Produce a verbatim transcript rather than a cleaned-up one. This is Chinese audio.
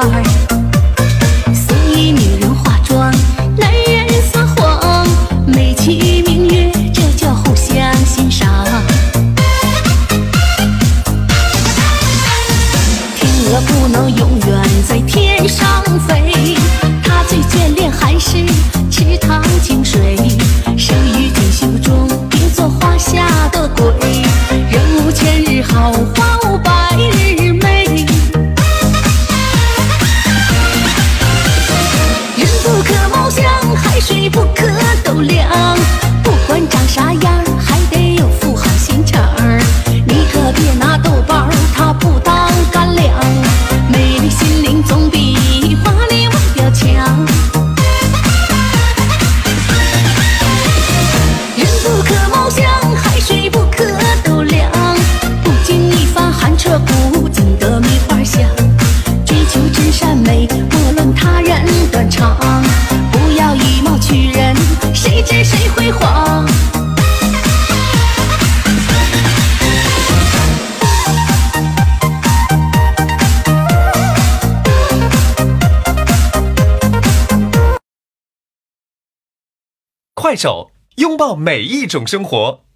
儿。所以女人化妆，男人撒谎，美其名曰这叫互相欣赏。天鹅不能永远在天上飞，它最眷恋还是池塘清水。生于锦绣中，并作华夏的鬼，人无千日好，花无百日美。人不可貌相，海水不可斗量，不管长啥样，还得有副好心肠儿。你可别拿豆包它不当干粮，美丽心灵总比华丽外表强。人不可貌相，海水不可斗量，不经一番寒彻骨，怎得梅花香？追求真善美，莫论他人短长，不要以貌取人，谁知谁辉煌？ 快手，拥抱每一种生活。